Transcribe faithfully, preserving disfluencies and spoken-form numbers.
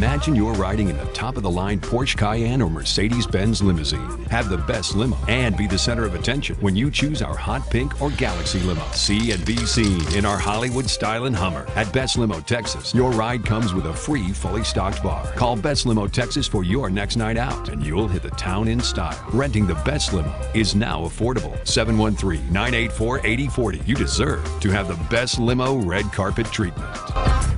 Imagine you're riding in the top-of-the-line Porsche Cayenne or Mercedes-Benz limousine. Have the best limo and be the center of attention when you choose our hot pink or Galaxy limo. See and be seen in our Hollywood-styling Hummer. At Best Limo Texas, your ride comes with a free, fully stocked bar. Call Best Limo Texas for your next night out, and you'll hit the town in style. Renting the best limo is now affordable. seven one three, nine eight four, eight zero four zero. You deserve to have the best limo red carpet treatment.